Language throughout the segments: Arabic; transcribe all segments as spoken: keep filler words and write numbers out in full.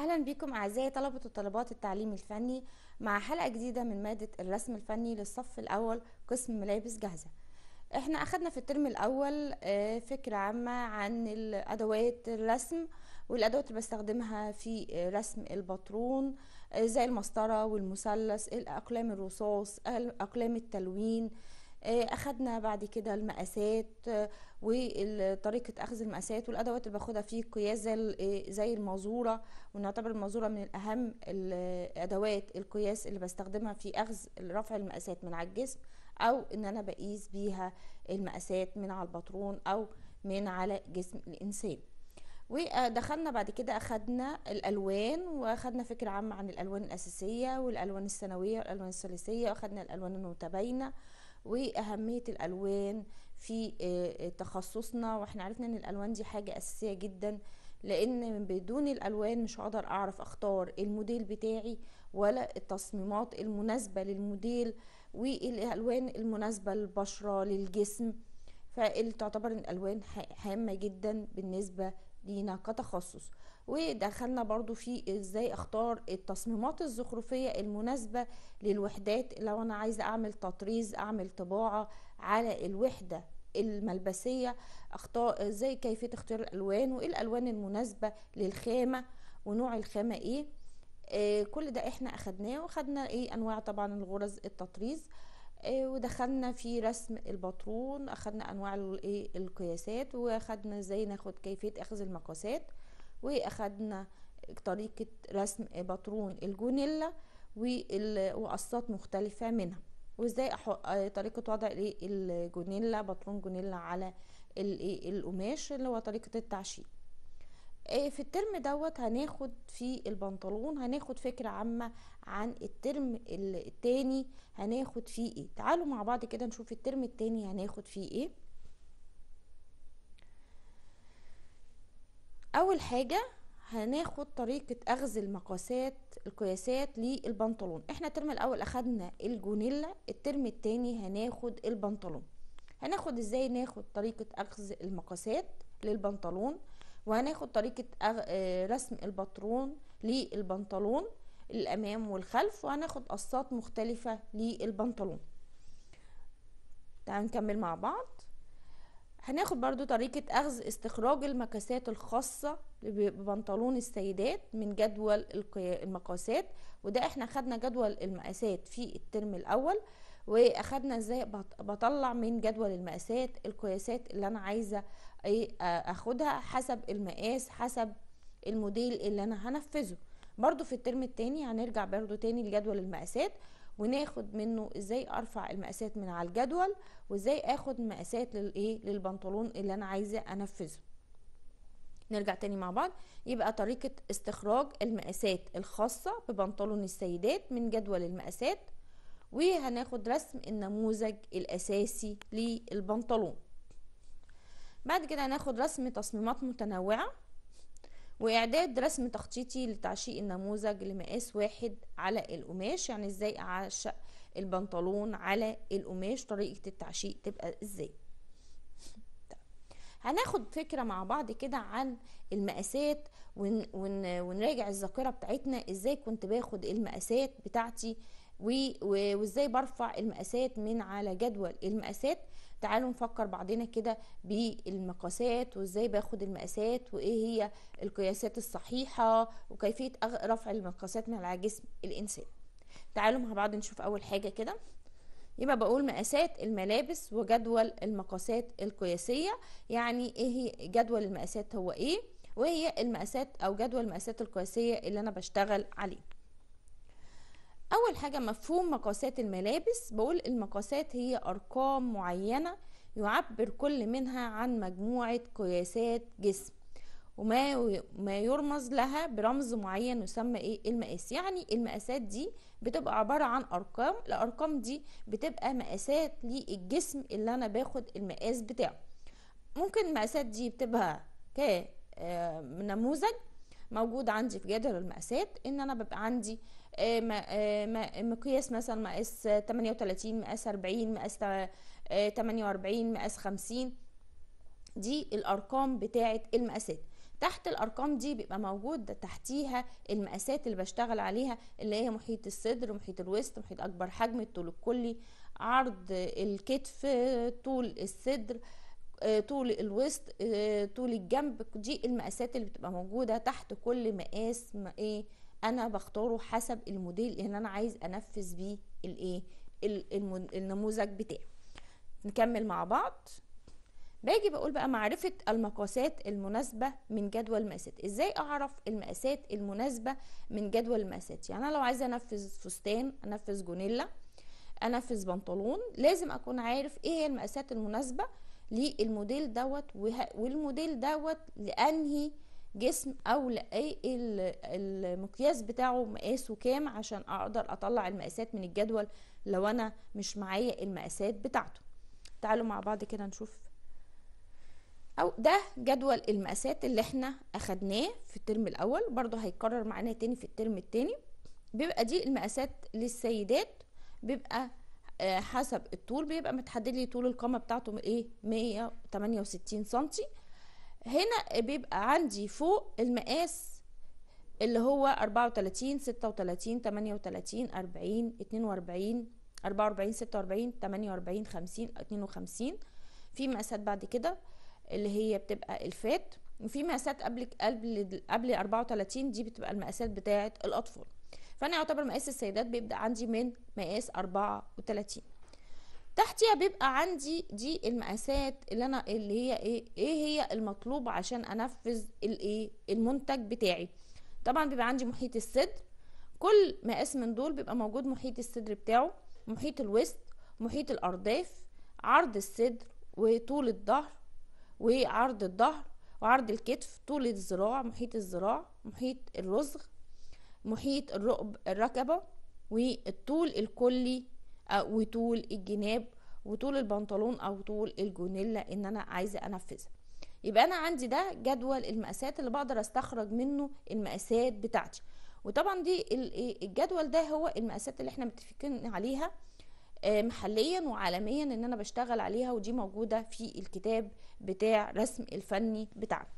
أهلا بكم أعزائي طلبة وطالبات التعليم الفني مع حلقة جديدة من مادة الرسم الفني للصف الأول قسم ملابس جاهزة. احنا أخدنا في الترم الأول آه، فكرة عامة عن أدوات الرسم والأدوات اللي بستخدمها في آه، رسم الباترون، آه، زي المسطرة والمثلث، الأقلام الرصاص، أقلام التلوين. آه، أخدنا بعد كده المقاسات آه، وطريقة أخذ المقاسات والأدوات اللي باخدها في قياس زي ال- آه، زي المازورة، ونعتبر المازورة من أهم الأدوات القياس اللي بستخدمها في أخذ رفع المقاسات من على الجسم، أو إن أنا بقيس بيها المقاسات من على الباترون أو من على جسم الإنسان. ودخلنا بعد كده أخدنا الألوان، وأخدنا فكرة عامة عن الألوان الأساسية والألوان الثانوية والألوان الثلاثية، وأخدنا الألوان المتباينة وأهمية الألوان في آه، تخصصنا. واحنا عرفنا ان الألوان دي حاجة أساسية جدا، لأن بدون الألوان مش هقدر أعرف أختار الموديل بتاعي ولا التصميمات المناسبة للموديل والألوان المناسبة للبشرة للجسم. فتعتبر الألوان هامة جدا بالنسبة لينا كتخصص. ودخلنا برضو في ازاي اختار التصميمات الزخرفية المناسبة للوحدات، لو انا عايزة اعمل تطريز، اعمل طباعة على الوحدة الملبسية، اختار ازاي كيفية اختيار الالوان، وايه الالوان المناسبة للخامة، ونوع الخامة ايه. آه كل ده احنا اخدناه، واخدنا ايه انواع طبعا الغرز التطريز. آه ودخلنا في رسم الباترون، اخدنا انواع الايه القياسات، واخدنا ازاي ناخد كيفية اخذ المقاسات، واخدنا طريقة رسم باترون الجونيلا وقصات مختلفة منها، وازاي أحط طريقة وضع الجونيلا باترون جونيلا على القماش اللي هو طريقة التعشيق. في الترم دوت هناخد في البنطلون هناخد فكرة عامة عن الترم التاني هناخد فيه ايه. تعالوا مع بعض كده نشوف الترم التاني هناخد فيه ايه. اول حاجة هناخد طريقة اخذ المقاسات القياسات للبنطلون. احنا الترم الاول اخدنا الجونيلا، الترم التاني هناخد البنطلون. هناخد ازاي ناخد طريقة اخذ المقاسات للبنطلون، وهناخد طريقة أغ... آه، رسم الباترون للبنطلون الامام والخلف، وهناخد قصات مختلفة للبنطلون. تعالوا نكمل مع بعض. هناخد برضو طريقة أخذ استخراج المقاسات الخاصة ببنطلون السيدات من جدول المقاسات، وده احنا خدنا جدول المقاسات في الترم الأول، واخدنا ازاي بطلع من جدول المقاسات القياسات اللي انا عايزة اخدها حسب المقاس حسب الموديل اللي انا هنفذه. برضو في الترم التاني هنرجع برضو تاني لجدول المقاسات، وناخد منه ازاي ارفع المقاسات من على الجدول، وازاي اخد مقاسات للايه للبنطلون اللي انا عايزه انفذه. نرجع تاني مع بعض. يبقى طريقة استخراج المقاسات الخاصة ببنطلون السيدات من جدول المقاسات، وهناخد رسم النموذج الاساسي للبنطلون. بعد كده هناخد رسم تصميمات متنوعة، واعداد رسم تخطيطي لتعشيق النموذج لمقاس واحد على القماش. يعني ازاي اعشق البنطلون على القماش، طريقة التعشيق تبقى ازاي. هناخد فكرة مع بعض كده عن المقاسات، ون ون ونراجع الذاكرة بتاعتنا ازاي كنت باخد المقاسات بتاعتي، وازاي برفع المقاسات من على جدول المقاسات. تعالوا نفكر بعضنا كده بالمقاسات، وازاي باخد المقاسات، وايه هي القياسات الصحيحة، وكيفية رفع المقاسات من على جسم الانسان. تعالوا مع بعض نشوف اول حاجة كده. يبقى بقول مقاسات الملابس وجدول المقاسات القياسية. يعني ايه هي جدول المقاسات، هو ايه، وهي المقاسات او جدول المقاسات القياسية اللي انا بشتغل عليه. اول حاجة مفهوم مقاسات الملابس. بقول المقاسات هي ارقام معينة يعبر كل منها عن مجموعة قياسات جسم، وما ما يرمز لها برمز معين يسمى ايه المقاس. يعني المقاسات دي بتبقى عبارة عن ارقام، الارقام دي بتبقى مقاسات للجسم اللي انا باخد المقاس بتاعه. ممكن المقاسات دي بتبقى كنموذج موجود عندي في جدول المقاسات، ان انا ببقى عندي مقياس مثلا مقاس تمانية وتلاتين، مقاس اربعين، مقاس تمانية واربعين، مقاس خمسين. دي الارقام بتاعه المقاسات. تحت الارقام دي بيبقى موجود تحتيها المقاسات اللي بشتغل عليها، اللي هي محيط الصدر، محيط الوسط، محيط اكبر حجم، الطول الكلي، عرض الكتف، طول الصدر، طول الوسط، طول الجنب. دي المقاسات اللي بتبقى موجودة تحت كل مقاس ايه انا بختاره حسب الموديل اللي انا عايز انفذ بيه الايه النموذج بتاعي. نكمل مع بعض. باجي بقول بقى معرفة المقاسات المناسبة من جدول المقاسات. ازاي اعرف المقاسات المناسبة من جدول المقاسات؟ يعني انا لو عايزة انفذ فستان، انفذ جونيلا، انفذ بنطلون، لازم اكون عارف ايه هي المقاسات المناسبة للموديل دوت، والموديل دوت لانهي جسم او لايه المقياس بتاعه مقاسه كام، عشان اقدر اطلع المقاسات من الجدول لو انا مش معايا المقاسات بتاعته. تعالوا مع بعض كده نشوف. او ده جدول المقاسات اللي احنا اخدناه في الترم الاول، برضو هيتكرر معانا تاني في الترم التاني. بيبقى دي المقاسات للسيدات، بيبقى آه حسب الطول، بيبقى متحدد لي طول القامه بتاعته ايه مية وتمانية وستين سنتي. هنا بيبقى عندي فوق المقاس اللي هو اربعة وتلاتين، ستة وتلاتين، تمانية وتلاتين، اربعين، اتنين واربعين، اربعة واربعين، ستة واربعين، تمانية واربعين، خمسين، اتنين وخمسين. في مقاسات بعد كده اللي هي بتبقى الفات، وفي مقاسات قبل قبل قبل اربعة وتلاتين، دي بتبقى المقاسات بتاعه الاطفال. فانا يعتبر مقاس السيدات بيبدا عندي من مقاس اربعة وتلاتين. تحتيها بيبقى عندي دي المقاسات اللي انا اللي هي ايه ايه هي المطلوب عشان انفذ الايه المنتج بتاعي. طبعا بيبقى عندي محيط الصدر، كل مقاس من دول بيبقى موجود محيط الصدر بتاعه، محيط الوسط، محيط الارداف، عرض الصدر وطول الظهر وعرض الظهر وعرض الكتف، طول الذراع، محيط الذراع، محيط الرزغ، محيط الركب الركبة، والطول الكلي وطول الجناب، وطول البنطلون او طول الجونيلا ان انا عايزه انفذها. يبقى انا عندي ده جدول المقاسات اللي بقدر استخرج منه المقاسات بتاعتي. وطبعا دي الجدول ده هو المقاسات اللي احنا متفقين عليها محليا وعالميا ان انا بشتغل عليها، ودي موجودة في الكتاب بتاع رسم الفني بتاعنا.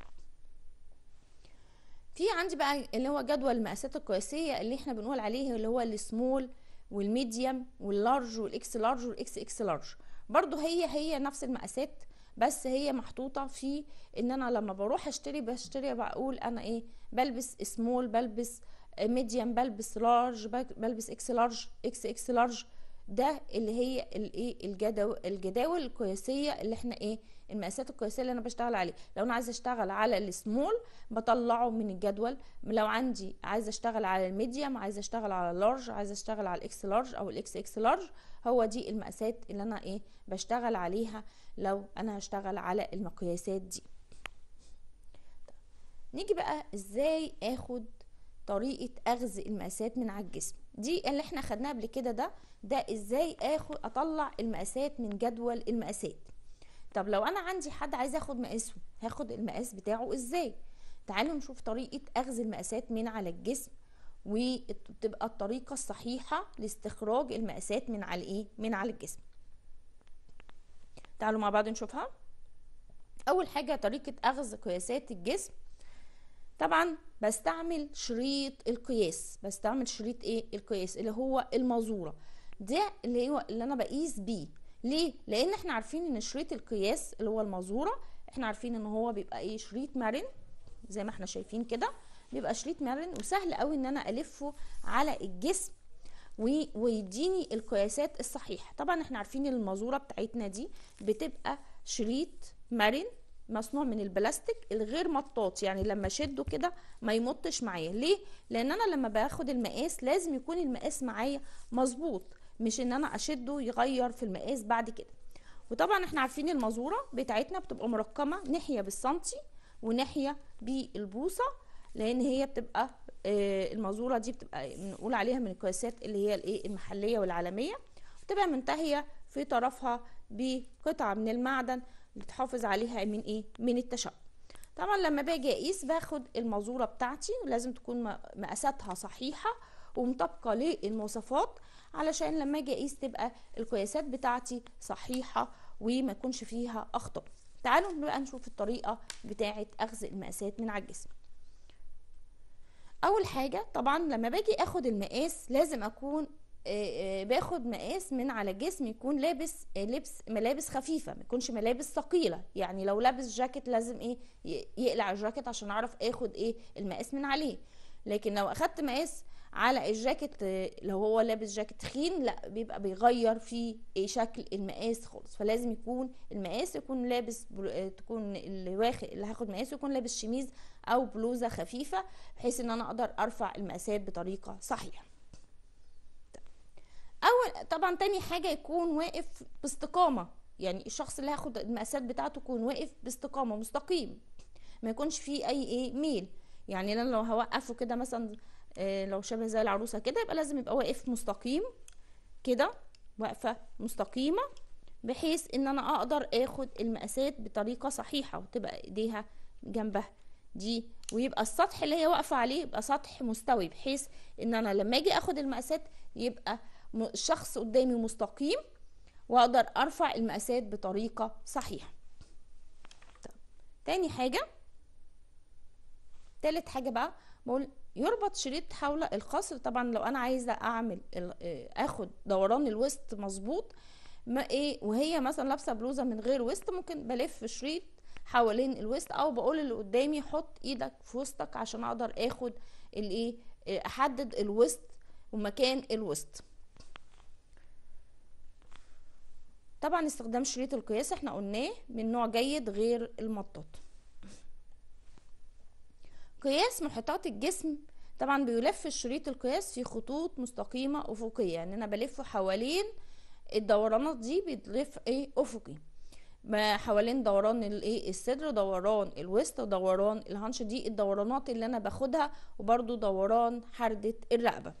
في عندي بقى اللي هو جدول المقاسات القياسية اللي احنا بنقول عليه اللي هو السمول والميديوم واللارج والاكس لارج والاكس اكس لارج. برضو هي هي نفس المقاسات، بس هي محطوطة في ان انا لما بروح اشتري بشتري بقول انا ايه بلبس سمول، بلبس ميديوم، بلبس لارج، بلبس اكس لارج، اكس اكس لارج. ده اللي هي الايه الجداول الجداول القياسيه اللي احنا ايه المقاسات القياسيه اللي انا بشتغل عليه. لو انا عايزه اشتغل على السمول بطلعه من الجدول، لو عندي عايزه اشتغل على الميديوم، عايزه اشتغل على اللارج، عايزه اشتغل على الاكس لارج او الاكس اكس لارج، هو دي المقاسات اللي انا ايه بشتغل عليها لو انا هشتغل على المقياسات دي. نيجي بقى ازاي اخد طريقه اخذ المقاسات من على الجسم. دي اللي احنا خدناها قبل كده، ده ده ازاي اخد اطلع المقاسات من جدول المقاسات. طب لو انا عندي حد عايز اخد مقاسه، هاخد المقاس بتاعه ازاي؟ تعالوا نشوف طريقه اخذ المقاسات من على الجسم، وتبقى الطريقه الصحيحه لاستخراج المقاسات من على ايه من على الجسم. تعالوا مع بعض نشوفها. اول حاجه طريقه اخذ قياسات الجسم. طبعا بستعمل شريط القياس، بستعمل شريط ايه القياس اللي هو المازوره، ده اللي هو اللي انا بقيس بيه. ليه؟ لان احنا عارفين ان شريط القياس اللي هو المازوره، احنا عارفين ان هو بيبقى ايه شريط مرن زي ما احنا شايفين كده، بيبقى شريط مرن وسهل قوي ان انا الفه على الجسم ويديني القياسات الصحيحه. طبعا احنا عارفين المازوره بتاعتنا دي بتبقى شريط مرن مصنوع من البلاستيك الغير مطاط، يعني لما اشده كده ما يمطش معايا. ليه؟ لان انا لما باخد المقاس لازم يكون المقاس معايا مظبوط، مش ان انا اشده يغير في المقاس بعد كده. وطبعا احنا عارفين المازوره بتاعتنا بتبقى مرقمه ناحيه بالسنتي وناحيه بالبوصه، لان هي بتبقى آه المازوره دي بتبقى بنقول عليها من القياسات اللي هي الايه المحليه والعالميه، وتبقى منتهيه في طرفها بقطعه من المعدن بتحافظ عليها من ايه من التشقق. طبعا لما باجي اقيس باخد المازوره بتاعتي ولازم تكون مقاساتها صحيحه ومطابقه للمواصفات، علشان لما اجي اقيس تبقى القياسات بتاعتي صحيحه وما يكونش فيها اخطاء. تعالوا بقى نشوف الطريقة بتاعة اخذ المقاسات من على الجسم. اول حاجة طبعا لما باجي اخد المقاس لازم اكون باخد مقاس من على الجسم يكون لابس لبس ملابس خفيفه، ما يكونش ملابس ثقيله. يعني لو لابس جاكيت لازم ايه يقلع الجاكيت عشان اعرف اخد ايه المقاس من عليه. لكن لو اخدت مقاس على الجاكيت لو هو لابس جاكيت تخين لا بيبقى بيغير في إيه شكل المقاس خالص. فلازم يكون المقاس يكون لابس تكون اللي واخد اللي هاخد مقاسه يكون لابس شميز او بلوزه خفيفه بحيث ان انا اقدر ارفع المقاسات بطريقه صحيحه. اول طبعا تاني حاجة يكون واقف باستقامة، يعني الشخص اللي هاخد المقاسات بتاعته يكون واقف باستقامة مستقيم، ما يكونش فيه اي ايه ميل. يعني انا لو هوقفه كده مثلا آه لو شبه زي العروسة كده يبقى لازم يبقى واقف مستقيم كده، واقفة مستقيمة بحيث ان انا اقدر اخد المقاسات بطريقة صحيحة وتبقى ايديها جنبها دي، ويبقى السطح اللي هي واقفة عليه يبقى سطح مستوي بحيث ان انا لما اجي اخد المقاسات يبقى الشخص قدامي مستقيم واقدر ارفع المقاسات بطريقة صحيحة. طب. تاني حاجة تالت حاجة بقى بقول يربط شريط حول القصر. طبعا لو انا عايزة اعمل اخد دوران الوسط مظبوط ما ايه وهي مثلا لابسة بلوزة من غير وسط ممكن بلف شريط حوالين الوسط او بقول اللي قدامي حط ايدك في وسطك عشان اقدر اخد الايه احدد الوسط ومكان الوسط. طبعا استخدام شريط القياس احنا قلناه من نوع جيد غير المطاط. قياس محيطات الجسم طبعا بيلف الشريط القياس في خطوط مستقيمة افقية، يعني انا بلفه حوالين الدورانات دي بتلف ايه افقي، ما حوالين دوران الايه الصدر، دوران الوسط، دوران الهنش، دي الدورانات اللي انا باخدها، وبرده دوران حردة الرقبة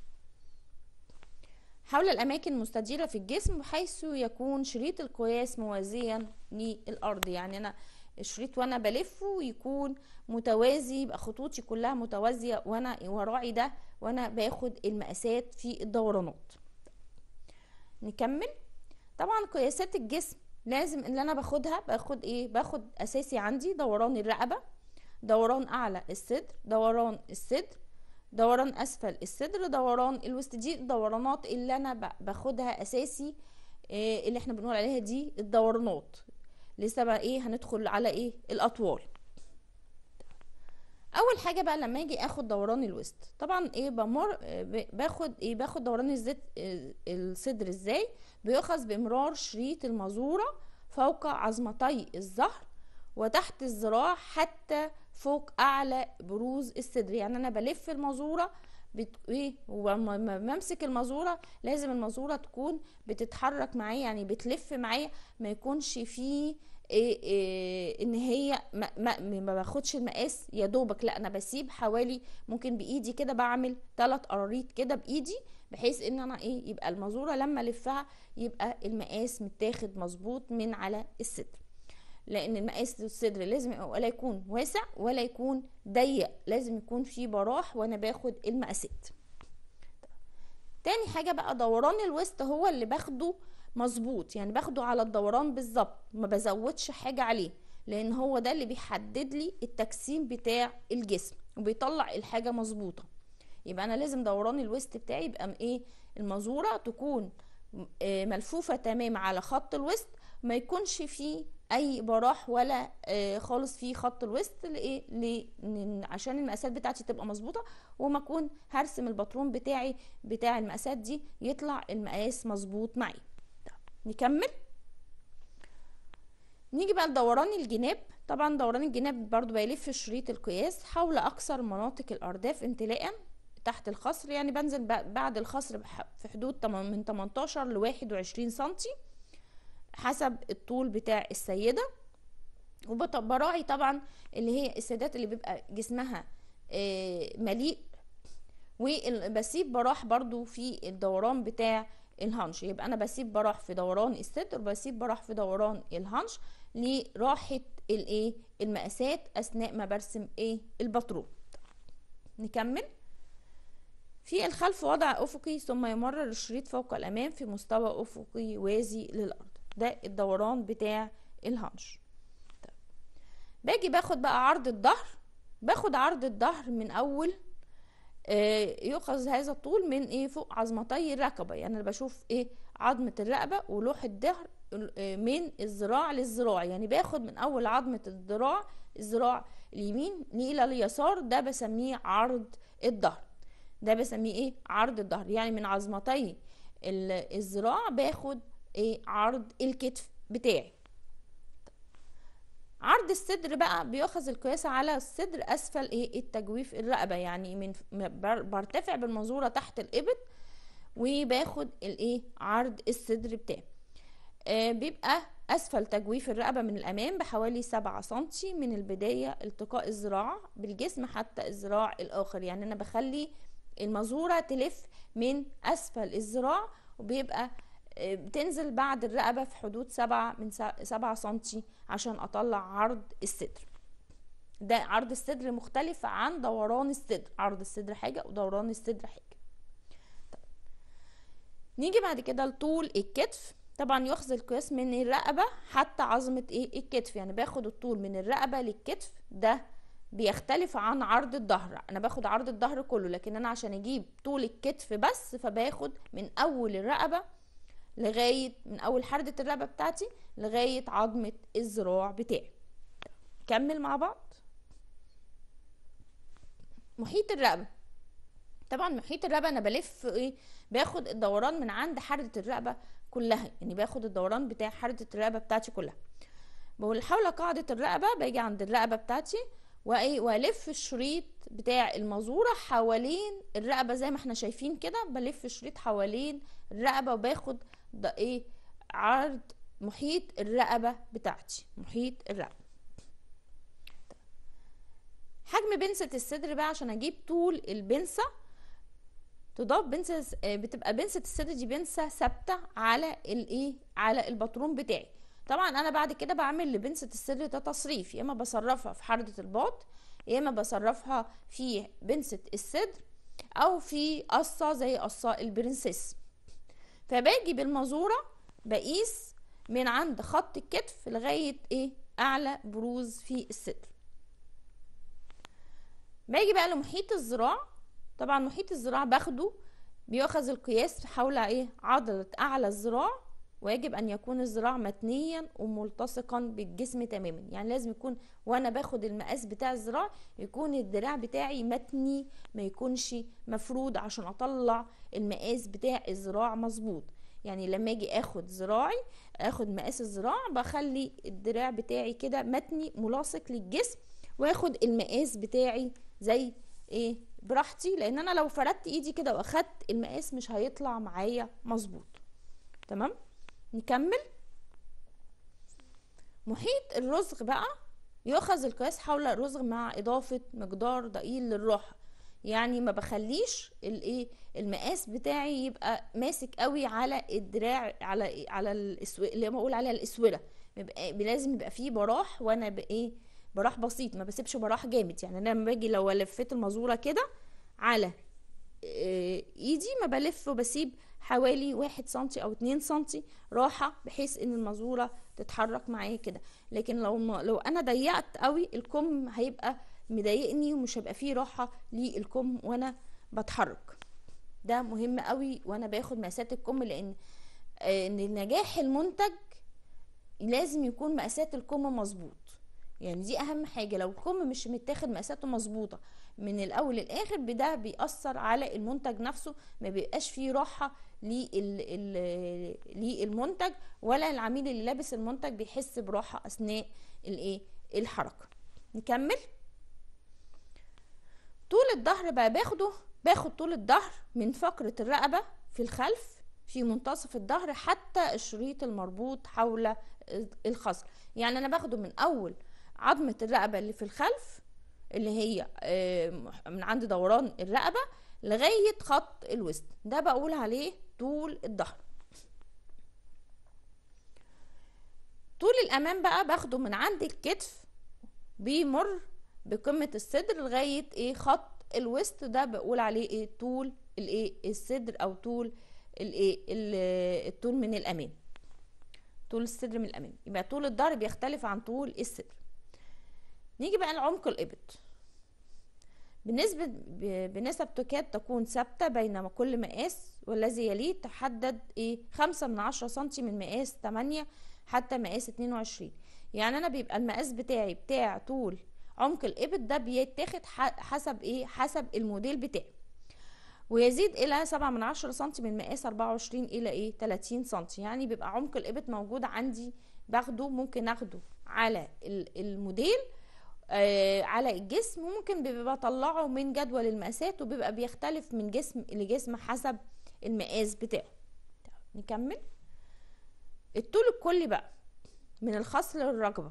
حول الاماكن المستديرة في الجسم بحيث يكون شريط القياس موازيا للارض. يعني انا الشريط وانا بلفه يكون متوازي، يبقى خطوطي كلها متوازية وانا وراعي ده وانا باخد المقاسات في الدورانات. نكمل. طبعا قياسات الجسم لازم اللي انا باخدها باخد ايه باخد اساسي عندي دوران الرقبة، دوران اعلى الصدر، دوران الصدر، دوران اسفل الصدر، دوران الوسط. دي الدورانات اللي انا باخدها اساسي إيه اللي احنا بنقول عليها دي الدورانات. لسه بقى ايه هندخل على ايه الاطوال. اول حاجه بقى لما اجي اخد دوران الوسط طبعا ايه بمر باخد ايه باخد دوران الزد الصدر ازاي بيؤخذ بامرار شريط المزوره فوق عظمتي الظهر وتحت الذراع حتى فوق اعلى بروز الصدر. يعني انا بلف المزوره بت... ايه وما بمسك المزوره لازم المزوره تكون بتتحرك معايا، يعني بتلف معايا، ما يكونش فيه إيه إيه ان هي ما, ما, ما باخدش المقاس يا دوبك، لا انا بسيب حوالي ممكن بايدي كده بعمل ثلاث قراريط كده بايدي بحيث ان انا ايه يبقى المزوره لما الفها يبقى المقاس متاخد مظبوط من على الصدر. لان المقاس الصدر لازم ولا يكون واسع ولا يكون ضيق، لازم يكون فيه براح وانا باخد المقاسات. تاني حاجه بقى دوران الوسط هو اللي باخده مظبوط، يعني باخده على الدوران بالظبط ما بزودش حاجه عليه، لان هو ده اللي بيحدد لي التجسيم بتاع الجسم وبيطلع الحاجه مظبوطه. يبقى انا لازم دوران الوسط بتاعي يبقى ايه المزوره تكون ملفوفه تمام على خط الوسط، ما يكونش فيه اي براح ولا آه خالص في خط الوسط لايه ليه عشان المقاسات بتاعتي تبقى مظبوطه، وما اكون هرسم الباترون بتاعي بتاع المقاسات دي يطلع المقاس مظبوط معي. نكمل. نيجي بقى لدوران الجناب. طبعا دوران الجناب برضو بيلف شريط القياس حول اقصر مناطق الارداف امتلاء تحت الخصر، يعني بنزل بعد الخصر في حدود من تمنتاشر ل واحد وعشرين سنتي حسب الطول بتاع السيدة. وبراعي طبعا اللي هي السيدات اللي بيبقى جسمها مليء، وبسيب براح برضو في الدوران بتاع الهنش. يبقى انا بسيب براح في دوران الصدر وبسيب براح في دوران الهنش لراحة الايه المقاسات اثناء ما برسم ايه الباترون. نكمل. في الخلف وضع افقي ثم يمرر الشريط فوق الامام في مستوى افقي وازي للارض، ده الدوران بتاع الهنش. باجي باخد بقى عرض الظهر، باخد عرض الظهر من اول آه يؤخذ هذا الطول من ايه فوق عظمتي الرقبه، يعني انا بشوف ايه عظمه الرقبه ولوح الظهر آه من الذراع للذراع، يعني باخد من اول عظمه الذراع الذراع اليمين الى اليسار، ده بسميه عرض الظهر. ده بسميه ايه عرض الظهر، يعني من عظمتي الذراع باخد ايه عرض الكتف بتاعي. عرض الصدر بقى بيأخذ القياس على الصدر اسفل ايه التجويف الرقبه، يعني من برتفع بالمنظوره تحت الابط وباخد الايه عرض الصدر بتاعي. آه بيبقى اسفل تجويف الرقبه من الامام بحوالي سبعة سنتي من البدايه التقاء الذراع بالجسم حتى الذراع الاخر، يعني انا بخلي المزورة تلف من اسفل الذراع، وبيبقى بتنزل بعد الرقبة في حدود سبعة من سبعة سنتي عشان اطلع عرض الصدر. ده عرض الصدر مختلف عن دوران الصدر، عرض الصدر حاجة ودوران الصدر حاجة. طيب. نيجي بعد كده لطول الكتف، طبعا يؤخذ القياس من الرقبة حتى عظمة ايه الكتف، يعني باخد الطول من الرقبة للكتف، ده بيختلف عن عرض الظهر. انا باخد عرض الظهر كله، لكن انا عشان اجيب طول الكتف بس فباخد من اول الرقبة لغاية من اول حردة الرقبة بتاعتي لغاية عظمة الذراع بتاعي. كمل مع بعض. محيط الرقبة، طبعا محيط الرقبة انا بلف ايه باخد الدوران من عند حردة الرقبة كلها، يعني باخد الدوران بتاع حردة الرقبة بتاعتي كلها. بقول حول قاعدة الرقبة، باجي عند الرقبة بتاعتي وايه والف الشريط بتاع المزورة حوالين الرقبة زي ما احنا شايفين كده، بلف الشريط حوالين الرقبة وباخد ده ايه عرض محيط الرقبة بتاعتي، محيط الرقبة. حجم بنسة الصدر بقى عشان اجيب طول البنسة، تضاف بنسة بتبقى بنسة الصدر دي بنسة ثابتة على الايه على البطرون بتاعي. طبعا انا بعد كده بعمل لبنسة الصدر ده تصريف، يا اما بصرفها في حردة الباط، يا اما بصرفها في بنسة الصدر، او في قصة زي قصة البرنسيس. فباجي بالمزورة بقيس من عند خط الكتف لغاية ايه اعلى بروز في الصدر. باجي بقى لمحيط الذراع، طبعا محيط الذراع باخده بيأخذ القياس حول ايه عضلة اعلى الذراع، ويجب ان يكون الذراع متنيا وملتصقا بالجسم تماما، يعني لازم يكون وانا باخد المقاس بتاع الذراع يكون الذراع بتاعي متني ما يكونش مفرود عشان اطلع المقاس بتاع الذراع مظبوط. يعني لما اجي اخد ذراعي اخد مقاس الذراع بخلي الدراع بتاعي كده متني ملاصق للجسم، واخد المقاس بتاعي زي ايه براحتي، لان انا لو فردت ايدي كده واخدت المقاس مش هيطلع معايا مظبوط. تمام. نكمل. محيط الرزغ بقى يؤخذ القياس حول الرزغ مع اضافة مقدار ضئيل للراحة، يعني ما بخليش الايه المقاس بتاعي يبقى ماسك قوي على الدراع على على الاسو اللي بقول عليها الاسوره، يبقى لازم يبقى فيه براح، وانا بايه براح بسيط ما بسيبش براح جامد. يعني انا لما باجي لو لفيت المزوره كده على ايدي ما بلف وبسيب حوالي واحد سنتي او اتنين سنتي راحة بحيث ان المزورة تتحرك معايا كده. لكن لو لو انا ضيقت قوي الكم هيبقى مضايقني ومش هيبقى فيه راحة للكم وانا بتحرك. ده مهم قوي وانا باخد مقاسات الكم، لان ان نجاح المنتج لازم يكون مقاسات الكم مظبوط، يعني دي اهم حاجة. لو الكم مش متاخد مقاساته مظبوطة من الاول للاخر ده بيأثر على المنتج نفسه، ما بيبقاش فيه راحة للمنتج، ولا العميل اللي لابس المنتج بيحس براحة اثناء الايه الحركة. نكمل. طول الظهر بقى باخده باخد طول الظهر من فقرة الرقبة في الخلف في منتصف الظهر حتى الشريط المربوط حول الخصر، يعني انا باخده من اول عظمة الرقبة اللي في الخلف اللي هي من عند دوران الرقبة لغاية خط الوسط، ده بقول عليه طول الظهر. طول الامام بقى باخده من عند الكتف بيمر بقمة الصدر لغاية ايه خط الوسط، ده بقول عليه ايه طول الايه الصدر او طول الايه الطول من الامام، طول الصدر من الامام. يبقى طول الظهر بيختلف عن طول الصدر. نيجي بقى لعمق الإبط. بالنسبة بنسب تكاد تكون ثابتة بين كل مقاس والذي يليه، تحدد ايه خمسة من عشرة سنتي من مقاس تمانية حتى مقاس اتنين وعشرين. يعني انا بيبقى المقاس بتاعي بتاع طول عمق الإبط ده بيتاخد حسب ايه حسب الموديل بتاعي، ويزيد الى سبعة من عشرة سنتي من مقاس اربعة وعشرين الى ايه تلاتين سنتي. يعني بيبقى عمق الإبط موجود عندي، باخده ممكن اخده على الموديل آه على الجسم، ممكن بيبقى بطلعه من جدول المقاسات، وبيبقى بيختلف من جسم لجسم حسب المقاس بتاعه. نكمل. الطول الكلي بقى من الخصر للركبة.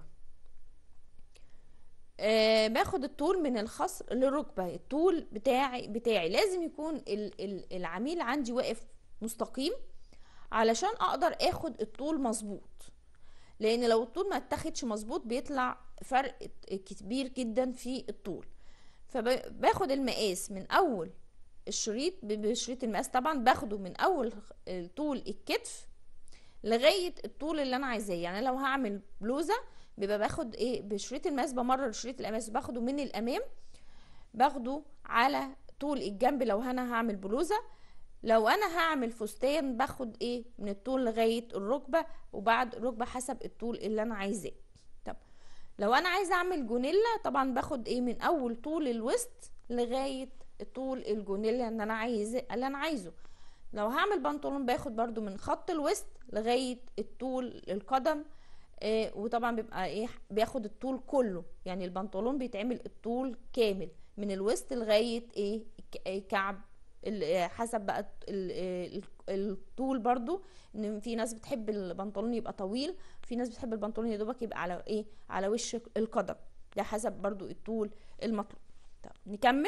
آه باخد الطول من الخصر للركبة. الطول بتاعي بتاعي لازم يكون العميل عندي واقف مستقيم علشان اقدر اخد الطول مظبوط، لان لو الطول ما اتاخدش مظبوط بيطلع فرق كبير جدا في الطول. فباخد المقاس من اول الشريط بشريط المقاس، طبعا باخده من اول طول الكتف لغايه الطول اللي انا عايزاه. يعني لو هعمل بلوزه بيبقى باخد ايه بشريط المقاس، بمرر شريط المقاس باخده من الامام، باخده على طول الجنب لو انا هعمل بلوزه. لو انا هعمل فستان باخد ايه من الطول لغايه الركبه، وبعد الركبه حسب الطول اللي انا عايزاه. طب لو انا عايزه اعمل جونيلا طبعا باخد ايه من اول طول الوسط لغايه طول الجونيلا اللي انا عايزه اللي انا عايزه. لو هعمل بنطلون باخد برضو من خط الوسط لغايه الطول القدم. إيه وطبعا بيبقى ايه بياخد الطول كله، يعني البنطلون بيتعمل الطول كامل من الوسط لغايه ايه كعب، حسب بقى الطول. برضو ان في ناس بتحب البنطلون يبقى طويل، في ناس بتحب البنطلون يا دوبك يبقى على ايه على وش القدم، ده حسب برضو الطول المطلوب. طب نكمل.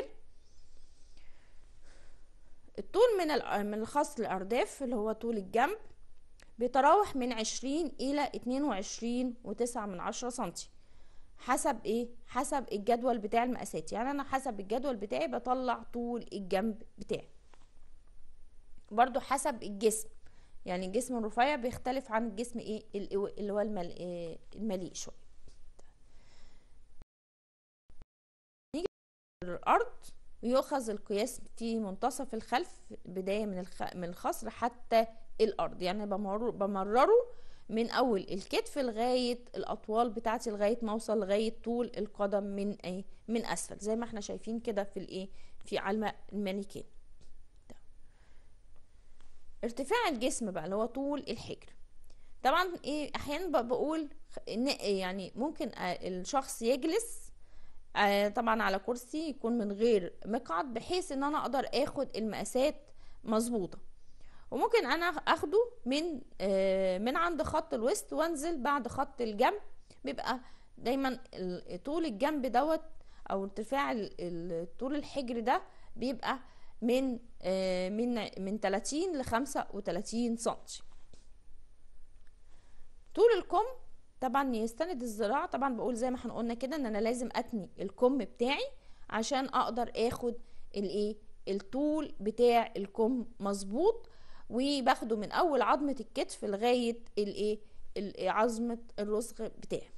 الطول من من الخصر للارداف اللي هو طول الجنب بيتراوح من عشرين الى اتنين وعشرين وتسعة من عشرة سنتي حسب ايه حسب الجدول بتاع المقاسات. يعني انا حسب الجدول بتاعي بطلع طول الجنب بتاعي. برضو حسب الجسم، يعني الجسم الرفيع بيختلف عن الجسم ايه اللي هو المليء شويه. نيجي للارض، ويؤخذ القياس في منتصف الخلف بدايه من الخ... من الخصر حتى الارض. يعني بمرر بمرره من اول الكتف لغايه الاطوال بتاعتي لغايه ما اوصل لغايه طول القدم من ايه من اسفل، زي ما احنا شايفين كده في الايه في علم المانيكان. ارتفاع الجسم بقى اللي هو طول الحجر. طبعا ايه احيانا بقول ان يعني ممكن الشخص يجلس طبعا على كرسي يكون من غير مقعد، بحيث ان انا اقدر اخد المقاسات مظبوطه. وممكن انا اخده من من عند خط الوسط وانزل بعد خط الجنب. بيبقى دايما طول الجنب دوت او ارتفاع طول الحجر ده بيبقى من من من تلاتين ل خمسة وتلاتين سنتي. طول الكم طبعا يستند الذراع. طبعا بقول زي ما احنا قلنا كده ان انا لازم اتني الكم بتاعي عشان اقدر اخد الايه الطول بتاع الكم مظبوط، وباخده من اول عظمه الكتف لغايه الايه عظمه الرسغ بتاعي.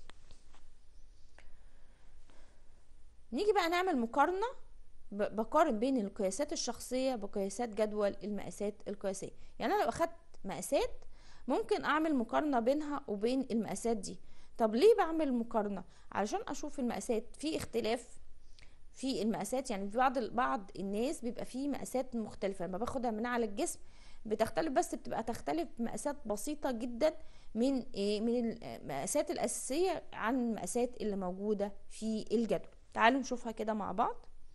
نيجي بقى نعمل مقارنه، بقارن بين القياسات الشخصيه بقياسات جدول المقاسات القياسيه. يعني انا لو اخدت مقاسات ممكن اعمل مقارنه بينها وبين المقاسات دي. طب ليه بعمل مقارنه؟ علشان اشوف المقاسات في اختلاف في المقاسات. يعني في بعض بعض الناس بيبقى فيه مقاسات مختلفه، لما باخدها من على الجسم بتختلف، بس بتبقى تختلف مقاسات بسيطه جدا من ايه من المقاسات الاساسيه عن المقاسات اللي موجوده في الجدول. تعالوا نشوفها كده مع بعض.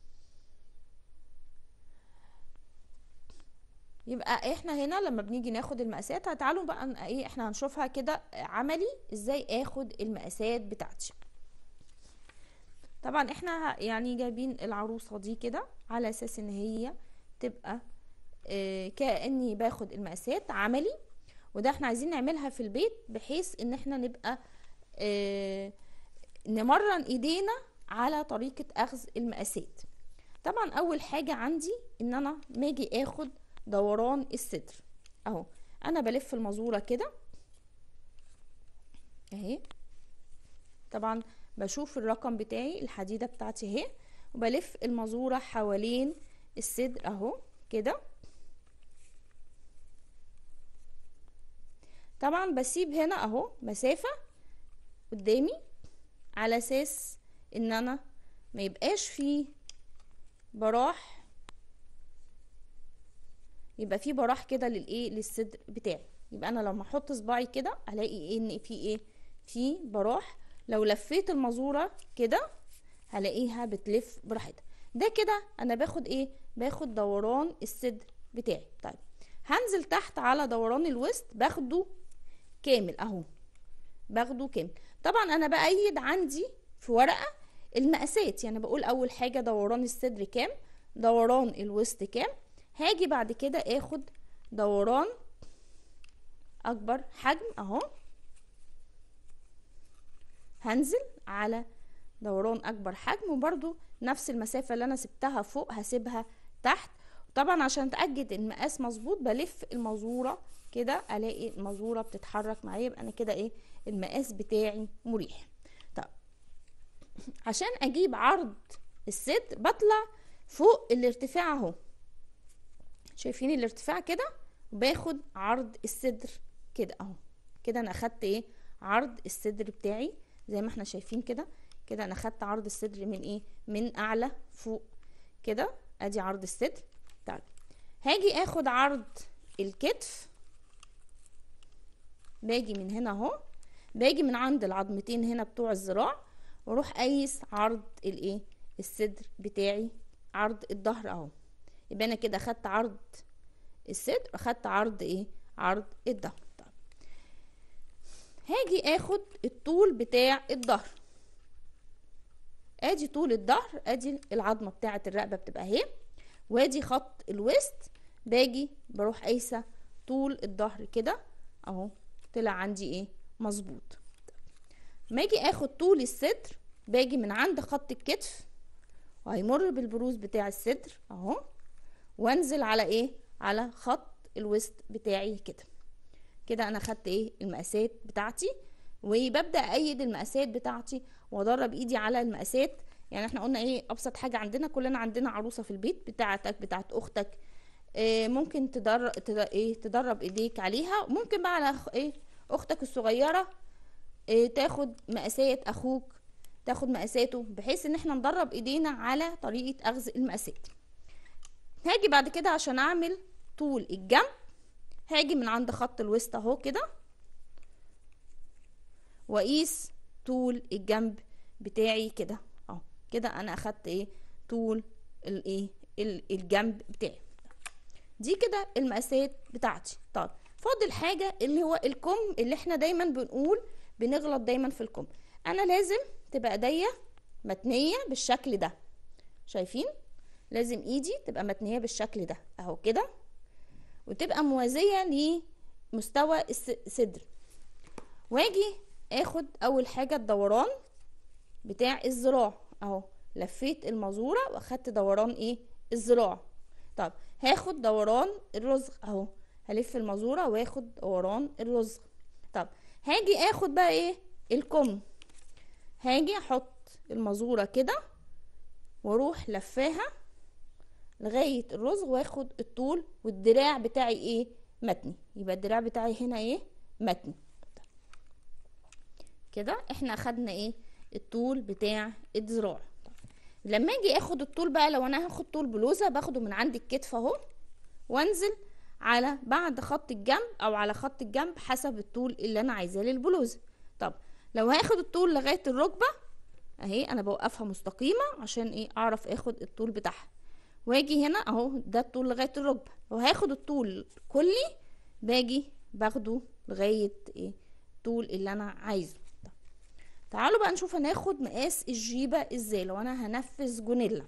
يبقى احنا هنا لما بنيجي ناخد المقاسات، تعالوا بقى ايه احنا هنشوفها كده عملي ازاي اخد المقاسات بتاعتي. طبعا احنا يعني جايبين العروسه دي كده على اساس ان هي تبقى اه كاني باخد المقاسات عملي، وده احنا عايزين نعملها في البيت بحيث ان احنا نبقى اه نمرن ايدينا على طريقه اخذ المقاسات. طبعا اول حاجه عندي ان انا ماجي اخد دوران الصدر اهو، انا بلف المزوره كده اهي. طبعا بشوف الرقم بتاعي، الحديدة بتاعتي اهي، وبلف المزورة حوالين الصدر اهو كده. طبعا بسيب هنا اهو مسافة قدامي على اساس ان انا ما يبقاش فيه براح، يبقى فيه براح كده للايه للصدر بتاعي. يبقى انا لما احط صباعي كده هلاقي ان في ايه في براح. لو لفيت المزورة كده هلاقيها بتلف براحتها. ده كده انا باخد ايه باخد دوران الصدر بتاعي. طيب هنزل تحت على دوران الوسط، باخده كامل اهو، باخده كامل. طبعا انا بأيد عندي في ورقة المقاسات، يعني بقول اول حاجة دوران الصدر كام، دوران الوسط كام، هاجي بعد كده اخد دوران اكبر حجم اهو، هنزل على دوران اكبر حجم، وبرده نفس المسافة اللي انا سبتها فوق هسيبها تحت. طبعا عشان اتأكد المقاس مظبوط بلف المزورة كده، الاقي المزورة بتتحرك معايا، يبقى انا كده ايه المقاس بتاعي مريح. طب عشان اجيب عرض الصدر بطلع فوق الارتفاع اهو، شايفين الارتفاع كده، وباخد عرض الصدر كده اهو. كده انا اخدت ايه عرض الصدر بتاعي زي ما احنا شايفين كده. كده انا اخدت عرض الصدر من ايه من اعلى فوق كده، ادي عرض الصدر. طيب هاجي اخد عرض الكتف، باجي من هنا اهو، باجي من عند العظمتين هنا بتوع الذراع، واروح قايس عرض الايه الصدر بتاعي، عرض الظهر اهو. يبقى انا كده اخدت عرض الصدر، اخدت عرض ايه عرض الظهر. طيب هاجي اخد الطول بتاع الظهر، ادي طول الظهر، ادي العظمه بتاعه الرقبه بتبقى اهي، وادي خط الوسط، باجي بروح قايسه طول الظهر كده اهو، طلع عندي ايه مظبوط. ما اجي اخد طول الصدر، باجي من عند خط الكتف وهيمر بالبروز بتاع الصدر اهو، وانزل على ايه على خط الوسط بتاعي كده. كده انا خدت ايه المقاسات بتاعتي، وببدا ايد المقاسات بتاعتي وادرب ايدي على المقاسات. يعني احنا قلنا ايه ابسط حاجه عندنا، كلنا عندنا عروسه في البيت بتاعتك بتاعت اختك، إيه ممكن تدرب تدرب, إيه تدرب ايديك عليها. ممكن بقى على ايه اختك الصغيره إيه تاخد مقاسات اخوك، تاخد مقاساته، بحيث ان احنا ندرب ايدينا على طريقه اخذ المقاسات. هاجي بعد كده عشان اعمل طول الجنب، هاجي من عند خط الوسط اهو كده، واقيس طول الجنب بتاعي كده اهو. كده انا اخدت ايه طول الايه الجنب بتاعي. دي كده المقاسات بتاعتي. طب فاضل حاجه اللي هو الكم، اللي احنا دايما بنقول بنغلط دايما في الكم. انا لازم تبقى ايديا متنيه بالشكل ده، شايفين؟ لازم ايدي تبقى متنيه بالشكل ده اهو كده، وتبقى موازيه لمستوى الصدر. واجي اخد اول حاجه الدوران بتاع الذراع اهو، لفيت المزوره واخدت دوران ايه الذراع. طب هاخد دوران الرزق اهو، هلف المزوره واخد دوران الرزق. طب هاجي اخد بقى ايه الكم، هاجي احط المزوره كده واروح لفاها لغايه الرزق، واخد الطول، والدراع بتاعي ايه متني، يبقى الدراع بتاعي هنا ايه متني. كده احنا اخدنا ايه الطول بتاع الذراع. لما اجي اخد الطول بقى، لو انا هاخد طول بلوزه باخده من عند الكتف اهو، وانزل على بعد خط الجنب او على خط الجنب حسب الطول اللي انا عايزاه للبلوزه. طب لو هاخد الطول لغايه الركبه اهي، انا بوقفها مستقيمه عشان ايه اعرف اخد الطول بتاعها، واجي هنا اهو ده الطول لغايه الركبه. لو هاخد الطول كلي باجي باخده لغايه ايه الطول اللي انا عايزه. تعالوا بقى نشوف هناخد مقاس الجيبه ازاي لو انا هنفذ جونيلا.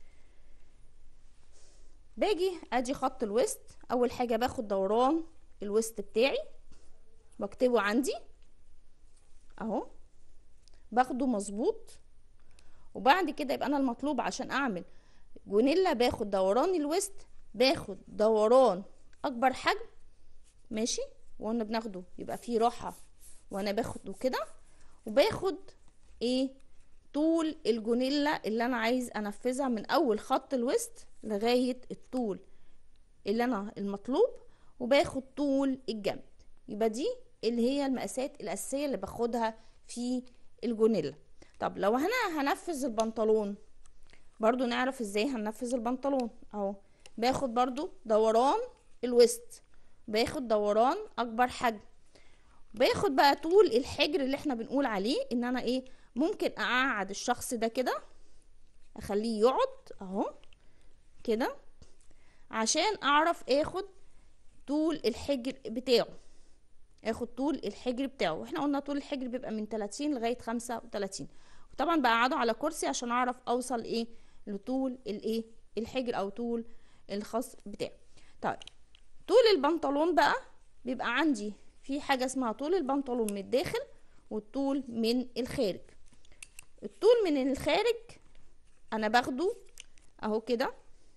باجي ادي خط الوسط، اول حاجه باخد دوران الوسط بتاعي بكتبه عندي اهو، باخده مظبوط. وبعد كده يبقى انا المطلوب عشان اعمل جونيلا باخد دوران الوسط، باخد دوران اكبر حجم ماشي، وقلنا بناخده يبقى فيه راحه وانا باخده كده، وباخد ايه طول الجونيلا اللي انا عايز انفذها من اول خط الوسط لغاية الطول اللي انا المطلوب، وباخد طول الجنب. يبقى دي اللي هي المقاسات الاساسية اللي باخدها في الجونيلا. طب لو انا هنفذ البنطلون برضو نعرف ازاي هننفذ البنطلون. اهو باخد برضو دوران الوسط، باخد دوران اكبر حجم، باخد بقى طول الحجر اللي احنا بنقول عليه ان انا ايه ممكن اقعد الشخص ده كده، اخليه يقعد اهو كده عشان اعرف اخد طول الحجر بتاعه، اخد طول الحجر بتاعه. واحنا قلنا طول الحجر بيبقى من تلاتين لغاية خمسة وتلاتين. وطبعا بقعده على كرسي عشان اعرف اوصل ايه لطول الايه الحجر او طول الخص بتاعه. طيب طول البنطلون بقى بيبقى عندي في حاجة اسمها طول البنطلون من الداخل والطول من الخارج. الطول من الخارج انا باخده اهو كده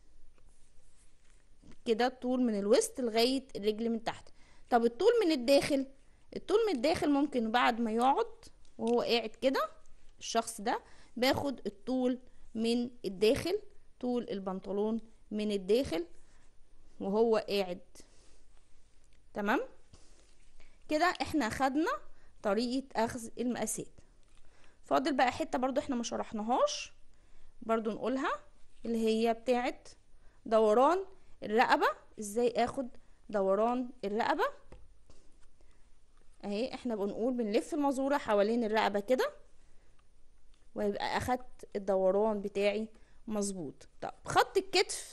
كده، الطول من الوسط لغاية الرجل من تحت. طب الطول من الداخل، الطول من الداخل ممكن بعد ما يقعد وهو قاعد كده الشخص ده باخد الطول من الداخل، طول البنطلون من الداخل وهو قاعد. تمام كده احنا خدنا طريقة اخذ المقاسات. فاضل بقى حتة برضو احنا ما شرحناهاش برضو نقولها، اللي هي بتاعت دوران الرقبة. ازاي اخد دوران الرقبة؟ اهي احنا بنقول بنلف المزورة حوالين الرقبة كده ويبقى اخدت الدوران بتاعي مظبوط. طب خط الكتف،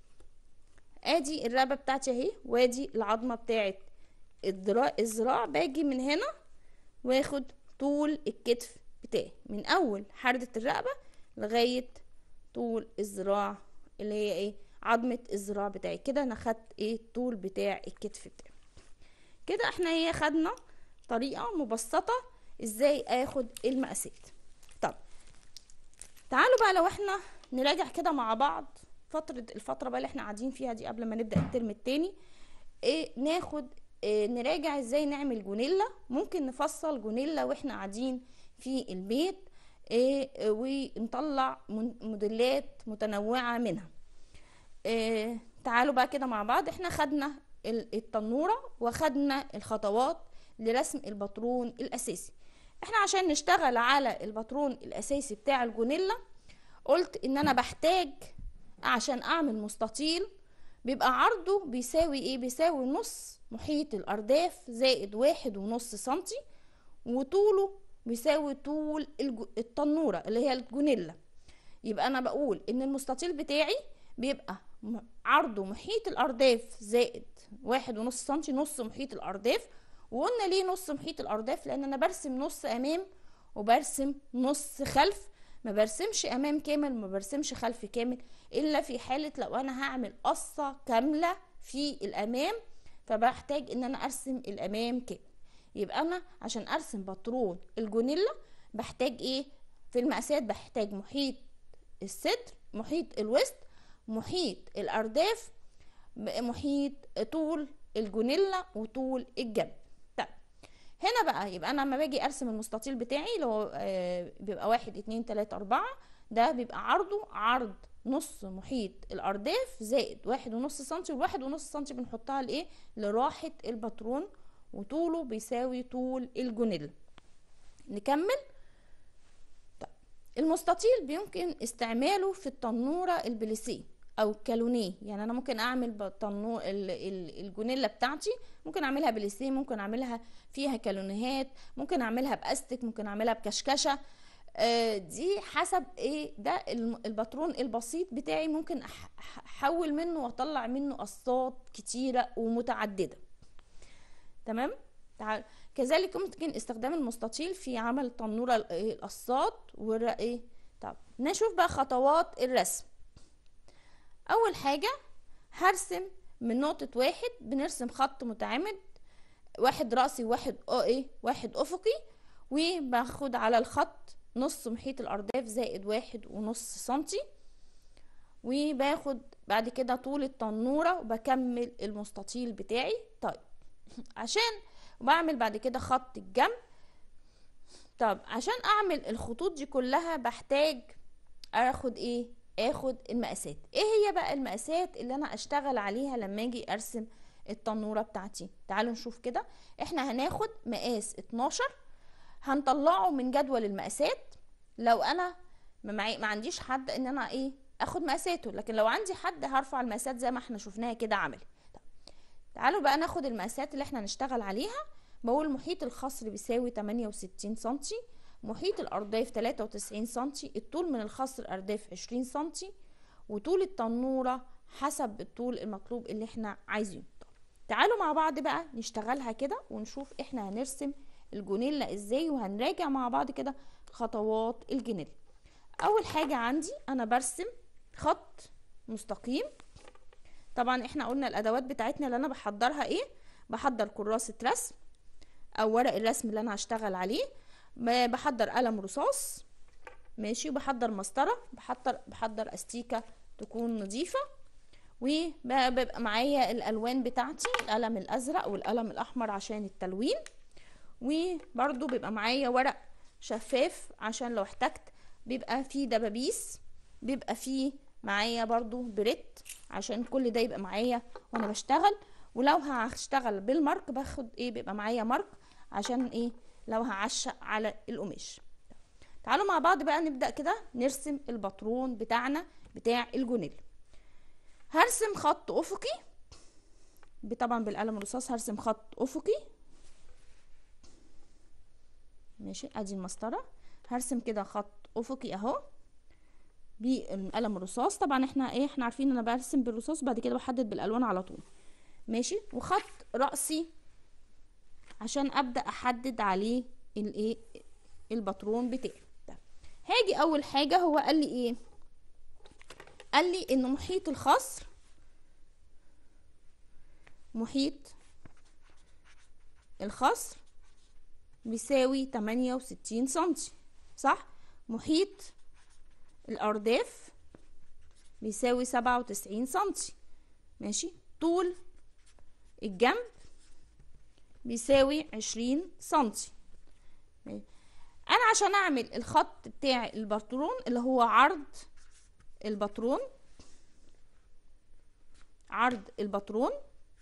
ادي الرقبة بتاعتي اهي، وادي العظمة بتاعت الذراع الذراع باجي من هنا واخد طول الكتف بتاعي من اول حردة الرقبة لغاية طول الذراع اللي هي ايه عظمة الذراع بتاعي. كده انا خدت ايه الطول بتاع الكتف بتاعي. كده احنا ايه خدنا طريقة مبسطة ازاي اخد المقاسات. طب تعالوا بقى لو احنا نراجع كده مع بعض فترة الفترة بقى اللي احنا قاعدين فيها دي قبل ما نبدأ الترم التاني، ايه ناخد إيه نراجع ازاي نعمل جونيلا. ممكن نفصل جونيلا واحنا قاعدين في البيت إيه ونطلع موديلات متنوعة منها. إيه تعالوا بقى كده مع بعض. احنا خدنا التنورة وخدنا الخطوات لرسم الباترون الاساسي. احنا عشان نشتغل على الباترون الاساسي بتاع الجونيلا قلت ان انا بحتاج عشان اعمل مستطيل بيبقى عرضه بيساوي ايه بيساوي نص محيط الارداف زائد واحد ونص سنتي، وطوله بيساوي طول التنورة اللي هي الجونيلا. يبقى انا بقول ان المستطيل بتاعي بيبقى عرضه محيط الارداف زائد واحد ونص سنتي، نص محيط الارداف. وقلنا ليه نص محيط الارداف؟ لان انا برسم نص امام وبرسم نص خلف، ما برسمش امام كامل ما برسمش خلف كامل الا في حالة لو انا هعمل قصة كاملة في الامام فبحتاج ان انا ارسم الامام كامل. يبقى انا عشان ارسم باترون الجونيلا بحتاج ايه في المقاسات؟ بحتاج محيط الصدر، محيط الوسط، محيط الارداف، محيط طول الجونيلا وطول الجنب. طيب هنا بقى يبقى انا لما باجي ارسم المستطيل بتاعي اللي هو آه بيبقى واحد اتنين تلاتة اربعة، ده بيبقى عرضه عرض نص محيط الارداف زائد واحد ونص سنتي، والواحد ونص سنتي بنحطها لايه لراحة الباترون، وطوله بيساوي طول الجونيلا. نكمل. طيب المستطيل بيمكن استعماله في التنورة البليسيه او الكالونيه. يعني انا ممكن اعمل تنور الجونيلا بتاعتي ممكن اعملها بليسيه، ممكن اعملها فيها كالونيهات، ممكن اعملها باستك، ممكن اعملها بكشكشه. آه دي حسب ايه ده الباترون البسيط بتاعي ممكن احول منه واطلع منه قصات كتيره ومتعدده. تمام. تعال كذلك ممكن استخدام المستطيل في عمل تنوره القصات والرقيه. طب نشوف بقى خطوات الرسم. اول حاجة هرسم من نقطة واحد، بنرسم خط متعامد، واحد رأسي وواحد اه ايه واحد افقي، وباخد على الخط نص محيط الارداف زائد واحد ونص سنتي، وباخد بعد كده طول التنورة وبكمل المستطيل بتاعي. طيب عشان بعمل بعد كده خط الجنب. طب عشان اعمل الخطوط دي كلها بحتاج اخد ايه؟ اخد المقاسات. ايه هي بقى المقاسات اللي انا اشتغل عليها لما اجي ارسم التنورة بتاعتي؟ تعالوا نشوف كده. احنا هناخد مقاس اتناشر، هنطلعه من جدول المقاسات. لو انا ما, معي ما عنديش حد ان انا ايه اخد مقاساته، لكن لو عندي حد هرفع المقاسات زي ما احنا شفناها كده عملي. تعالوا بقى ناخد المقاسات اللي احنا هنشتغل عليها. بقول محيط الخصر بيساوي تمانية وستين سنتي، محيط الارداف تلاتة وتسعين سنتي، الطول من الخصر ارداف عشرين سنتي، وطول التنورة حسب الطول المطلوب اللي احنا عايزينه. تعالوا مع بعض بقى نشتغلها كده ونشوف احنا هنرسم الجونيلا ازاي، وهنراجع مع بعض كده خطوات الجونيلا. اول حاجة عندي انا برسم خط مستقيم. طبعا احنا قلنا الادوات بتاعتنا اللي انا بحضرها ايه؟ بحضر كراسة رسم او ورق الرسم اللي انا هشتغل عليه، بحضر قلم رصاص ماشي، وبحضر مسطرة، بحضر بحضر استيكة تكون نظيفة، وبيبقى معايا الالوان بتاعتي، القلم الازرق والقلم الاحمر عشان التلوين، وبرده بيبقى معايا ورق شفاف عشان لو احتجت بيبقى فيه دبابيس، بيبقى فيه معايا برضو بريت عشان كل ده يبقى معايا وانا بشتغل. ولو هشتغل بالمارك باخد ايه؟ بيبقى معايا مارك عشان ايه؟ لو هعشق على القماش. تعالوا مع بعض بقى نبدأ كده نرسم الباترون بتاعنا بتاع الجونيلا. هرسم خط افقي، طبعا بالقلم الرصاص هرسم خط افقي ماشي. ادي المسطره، هرسم كده خط افقي اهو بالقلم الرصاص. طبعا احنا ايه احنا عارفين ان انا برسم بالرصاص، بعد كده بحدد بالالوان على طول ماشي. وخط رأسي عشان ابدا احدد عليه الايه الباترون بتاعي. هاجي اول حاجه هو قال لي ايه؟ قال لي ان محيط الخصر محيط الخصر بيساوي تمانية وستين سنتي صح؟ محيط الارداف بيساوي سبعة وتسعين سنتي ماشي. طول الجنب بيساوي عشرين سنتي. انا عشان اعمل الخط بتاع الباترون اللي هو عرض الباترون عرض الباترون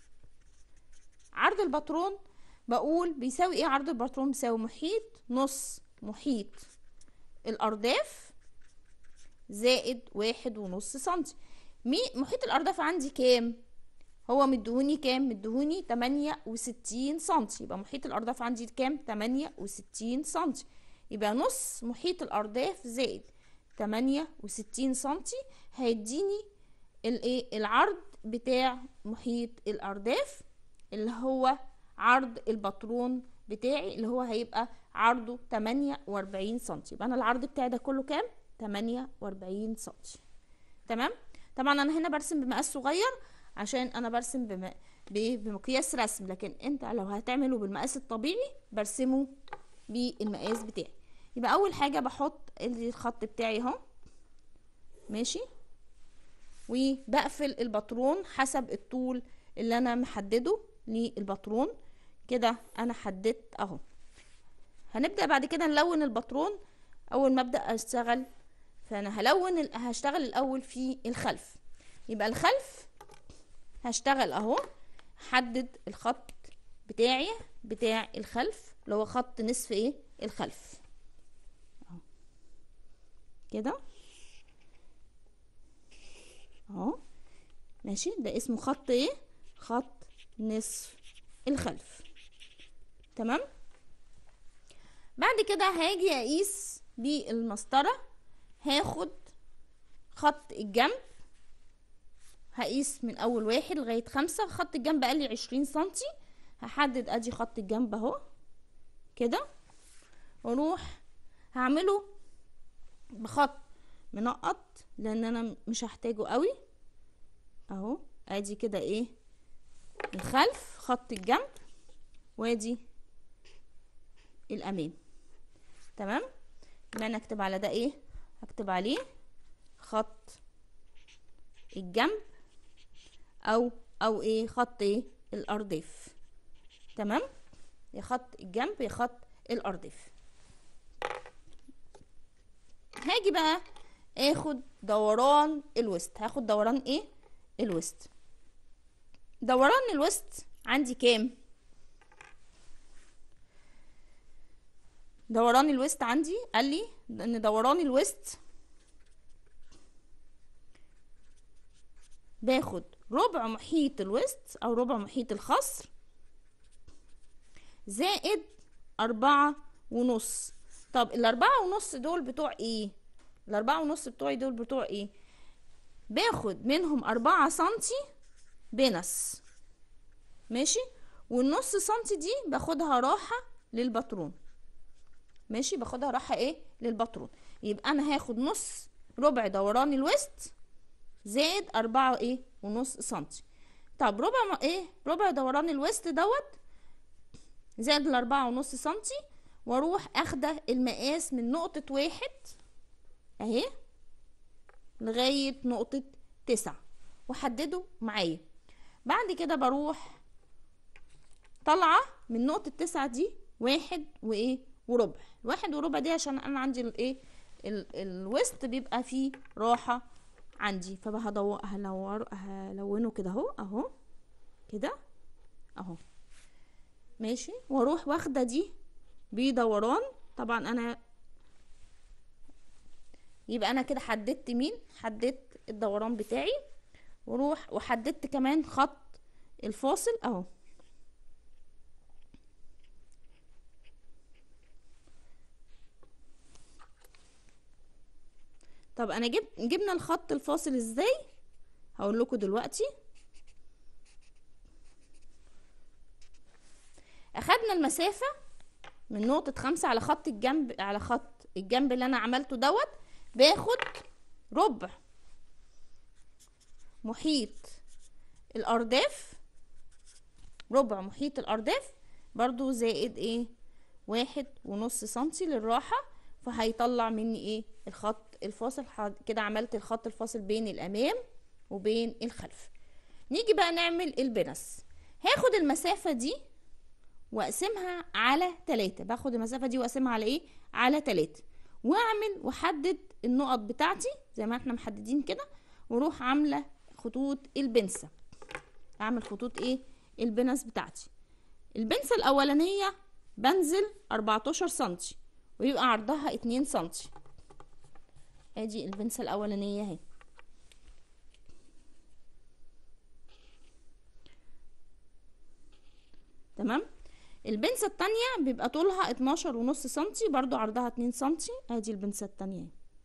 عرض الباترون بقول بيساوي ايه؟ عرض الباترون بيساوي محيط نص محيط الارداف زائد واحد ونص سنتي. مي محيط الارداف عندي كام؟ هو مدهوني كام؟ مدهوني تمانية وستين سنتي، يبقى محيط الارداف عندي كام؟ تمانية وستين سنتي. يبقى نص محيط الارداف زائد تمانية وستين سنتي هيديني الايه؟ العرض بتاع محيط الارداف اللي هو عرض الباترون بتاعي اللي هو هيبقى عرضه تمانية واربعين سنتي. يبقى انا العرض بتاعي ده كله كام؟ تمانية واربعين سنتي. تمام. طبعا انا هنا برسم بمقاس صغير عشان انا برسم بم... بمقياس رسم، لكن انت لو هتعمله بالمقاس الطبيعي برسمه بالمقاس بتاعي. يبقى اول حاجه بحط الخط بتاعي اهو ماشي، وبقفل الباترون حسب الطول اللي انا محدده للباترون كده. انا حددت اهو. هنبدأ بعد كده نلون الباترون اول ما ابدأ اشتغل. فانا هلون ال... هشتغل الاول في الخلف. يبقى الخلف هشتغل اهو، حدد الخط بتاعي بتاع الخلف اللي هو خط نصف ايه؟ الخلف اهو كده اهو ماشي. ده اسمه خط ايه؟ خط نصف الخلف. تمام. بعد كده هاجي اقيس بالمسطره، هاخد خط الجنب، هقيس من اول واحد لغايه خمسة. خط الجنب قال لي عشرين سنتي، هحدد ادي خط الجنب اهو كده، واروح هعمله بخط منقط لان انا مش هحتاجه قوي اهو. ادي كده ايه؟ الخلف خط الجنب، وادي الامام. تمام. يبقى انا اكتب على ده ايه؟ هكتب عليه خط الجنب او او ايه؟ خط ايه؟ الارداف. تمام. يا خط الجنب يا خط الارداف. هاجي بقى اخد دوران الوسط. هاخد دوران ايه؟ الوسط. دوران الوسط عندي كام؟ دوران الوسط عندي قال لي ان دوران الوسط باخد ربع محيط الوسط او ربع محيط الخصر زائد اربعة ونص. طب الاربعة ونص دول بتوع ايه؟ الاربعة ونص بتوعي دول بتوع ايه؟ باخد منهم اربعة سنتي بنس، ماشي، والنص سنتي دي باخدها راحة للباترون، ماشي، باخدها راحة ايه؟ للباترون. يبقى انا هاخد نص ربع دوران الوسط زائد اربعة ايه ونص سنتي. طب ربع ما ايه؟ ربع دوران الوسط دوت زائد الاربعة ونص سنتي، واروح اخده المقاس من نقطة واحد اهي لغاية نقطة تسعة وحدده معايا. بعد كده بروح طالعة من نقطة تسعة دي واحد وايه وربع. واحد وربع دي عشان انا عندي الايه الوسط بيبقى فيه راحة عندي، فهدور هلور هلونه كده اهو اهو كده اهو، ماشي، واروح واخده دي بدوران. طبعا انا يبقى انا كده حددت مين؟ حددت الدوران بتاعي، واروح وحددت كمان خط الفاصل اهو. طب انا جبت جبنا الخط الفاصل ازاي؟ هقول لكم دلوقتي. اخدنا المسافة من نقطة خمسة على خط الجنب، على خط الجنب اللي انا عملته دوت، باخد ربع محيط الارداف، ربع محيط الارداف برضو زائد ايه واحد ونص سنتي للراحة، فهيطلع مني ايه الخط الفاصل. كده عملت الخط الفاصل بين الامام وبين الخلف. نيجي بقى نعمل البنس. هاخد المسافة دي واقسمها على تلاتة، باخد المسافة دي واقسمها على ايه؟ على تلاتة، واعمل واحدد النقط بتاعتي زي ما احنا محددين كده، واروح عاملة خطوط البنسة. اعمل خطوط ايه؟ البنس بتاعتي. البنسة الاولانية بنزل اربعتاشر سنتي ويبقى عرضها اتنين سنتي. ادي البنسة الاولانية اهي. تمام. البنسة التانية بيبقى طولها اتناشر ونص سنتي، برضو عرضها اتنين سنتي. ادي البنسة التانية.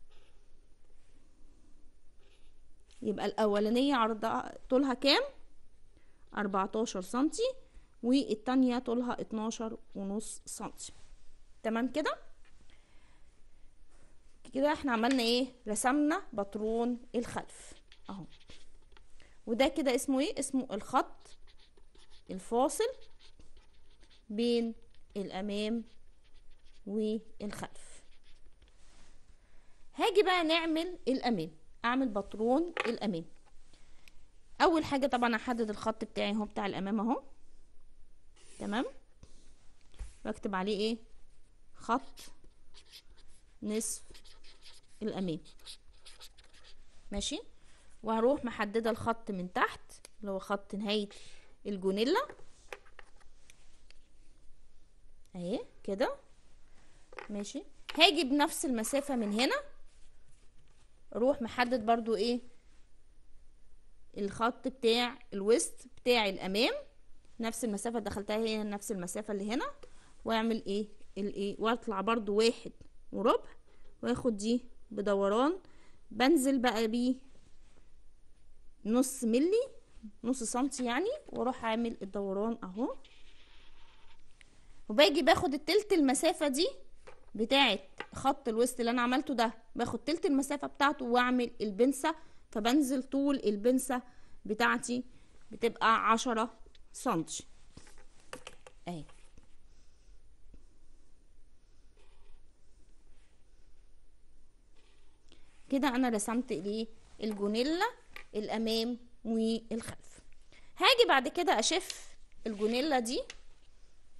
يبقى الاولانية عرضها طولها كام؟ اربعتاشر سنتي، والتانية طولها اتناشر ونص سنتي. تمام كده. كده احنا عملنا ايه؟ رسمنا باترون الخلف اهو. وده كده اسمه ايه؟ اسمه الخط الفاصل بين الامام والخلف. هاجي بقى نعمل الامام. اعمل باترون الامام. اول حاجة طبعا احدد الخط بتاعي اهو بتاع الامام اهو. تمام. بكتب عليه ايه؟ خط نصف الامام، ماشي. وهروح محددة الخط من تحت اللي هو خط نهاية الجونيلا اهي كده، ماشي. هاجي بنفس المسافة من هنا، اروح محدد برضو ايه؟ الخط بتاع الوسط بتاع الامام، نفس المسافة دخلتها هي نفس المسافة اللي هنا، واعمل ايه الايه واطلع برضو واحد وربع، واخد دي بدوران، بنزل بقى بيه نص ملي، نص سنتي يعني، واروح اعمل الدوران اهو. وباجي باخد التلت المسافة دي بتاعت خط الوسط اللي انا عملته ده، باخد تلت المسافة بتاعته واعمل البنسة، فبنزل طول البنسة بتاعتي بتبقى عشرة سنتي اهي. كده انا رسمت الايه؟ الجونيلا الامام والخلف. هاجي بعد كده اشف الجونيلا دي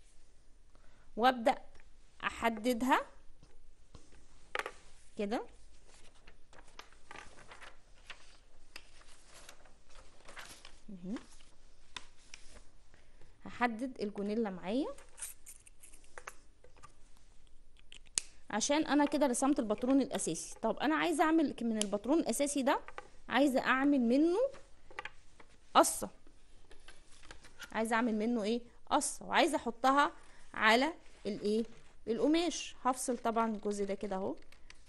وابدأ احددها كده مهم. هحدد الجونيلا معايا عشان انا كده رسمت الباترون الاساسي. طب انا عايزه اعمل من الباترون الاساسي ده، عايزه اعمل منه قصه، عايزه اعمل منه ايه قصه، وعايزه احطها على الايه القماش. هفصل طبعا الجزء ده كده اهو،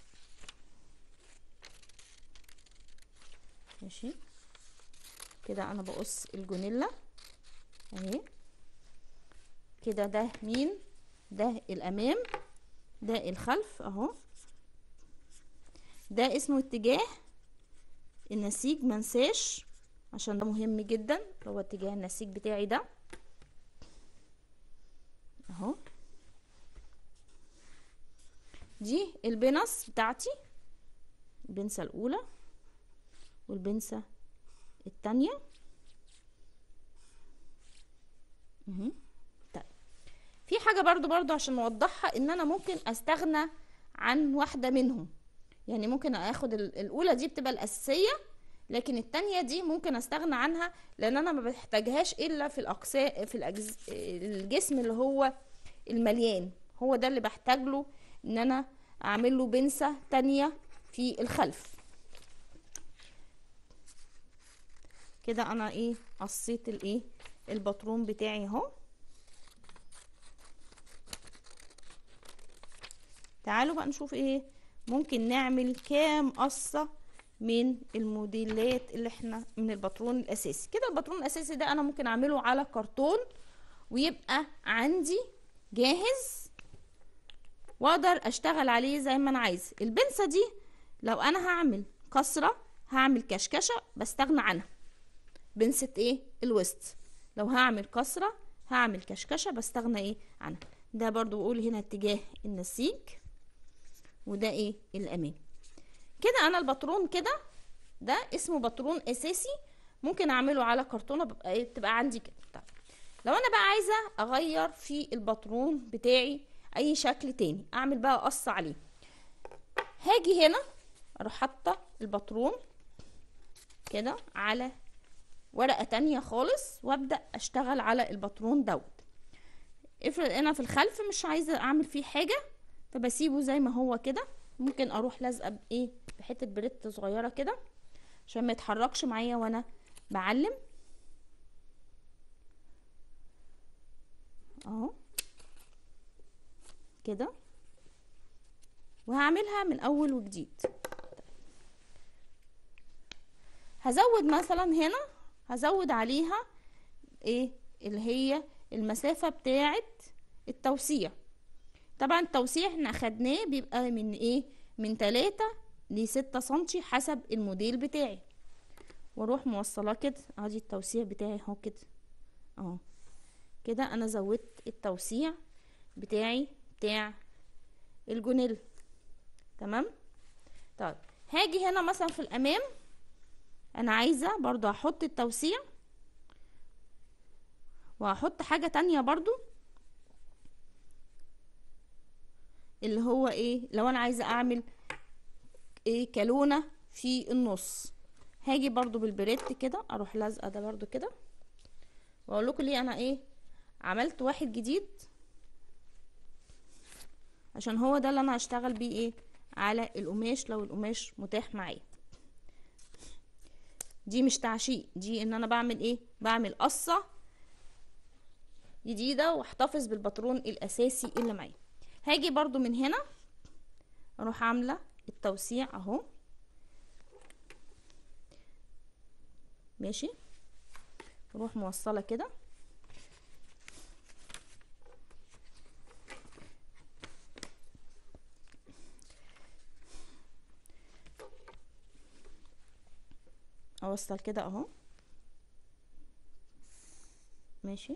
ماشي كده. انا بقص الجونيلا اهي كده. ده مين؟ ده الامام، ده الخلف اهو. ده اسمه اتجاه النسيج، منساش عشان ده مهم جدا، هو اتجاه النسيج بتاعي ده اهو. دي البنص بتاعتي، البنسة الاولى والبنسة التانية اهو. طيب في حاجة برضو برضو عشان نوضحها، ان انا ممكن استغنى عن واحدة منهم. يعني ممكن اخد الاولى دي بتبقى الاساسية، لكن التانية دي ممكن استغنى عنها لان انا ما بحتاجهاش الا في الاقساء في الأجز... الجسم اللي هو المليان، هو ده اللي بحتاج له ان انا اعمل له بنسة تانية في الخلف كده. انا ايه قصيت الايه الباترون بتاعي اهو. تعالوا بقى نشوف ايه ممكن نعمل كام قصة من الموديلات اللي احنا من الباترون الاساسي كده. الباترون الاساسي ده انا ممكن اعمله على كرتون ويبقى عندي جاهز واقدر اشتغل عليه زي ما انا عايزه. البنسة دي لو انا هعمل كسرة هعمل كشكشة بستغنى عنها، بنسة ايه الوسط. لو هعمل كسرة هعمل كشكشة بستغنى ايه عنها. ده برضو بقول هنا اتجاه النسيج، وده ايه الامام كده. انا الباترون كده ده اسمه باترون اساسي، ممكن اعمله على كرتونه ببقى ايه تبقى عندي كده. طيب لو انا بقى عايزه اغير في الباترون بتاعي اي شكل تاني، اعمل بقى قص عليه، هاجي هنا اروح حاطه الباترون كده على ورقه تانية خالص وابدا اشتغل على الباترون دوت. افرض انا في الخلف مش عايزه اعمل فيه حاجه فبسيبه زي ما هو كده. ممكن اروح لازقه بايه بحته بريت صغيره كده عشان ما يتحركش معايا وانا بعلم اهو كده، وهعملها من اول وجديد. هزود مثلا هنا، هزود عليها ايه اللي هي المسافه بتاعه التوسيع. طبعا التوسيع احنا اخدناه بيبقى من ايه من تلاتة لستة سنتي حسب الموديل بتاعي، واروح موصلاه كده. ادي التوسيع بتاعي اهو كده اهو كده. انا زودت التوسيع بتاعي بتاع الجونيل تمام. طيب هاجي هنا مثلا في الامام انا عايزه برضو احط التوسيع، وهحط حاجه تانية برضو اللي هو ايه لو انا عايزه اعمل ايه كالونه في النص. هاجي برضو بالبريت كده اروح لازقه ده برضو كده، واقول لكم ليه انا ايه عملت واحد جديد، عشان هو ده اللي انا هشتغل بيه ايه على القماش لو القماش متاح معايا. دي مش تعشيق، دي ان انا بعمل ايه بعمل قصه جديده واحتفظ بالباترون الاساسي اللي معايا. هاجي برضو من هنا اروح عامله التوسيع اهو ماشي، اروح موصله كده اوصل كده اهو ماشي.